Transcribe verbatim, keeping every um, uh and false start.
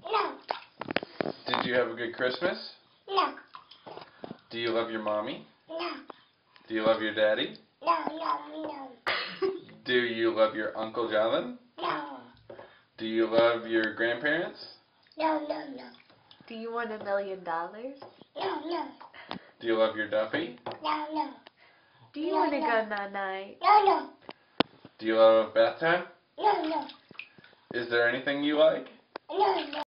No. Did you have a good Christmas? No. Do you love your mommy? No. Do you love your daddy? No, no, no. Do you love your Uncle Jonathan? No. Do you love your grandparents? No, no, no. Do you want a million dollars? No, no. Do you love your Duffy? No, no. Do you No, want to no. go night-night? No, no. Do you love bath time? No, no. Is there anything you like? No, no.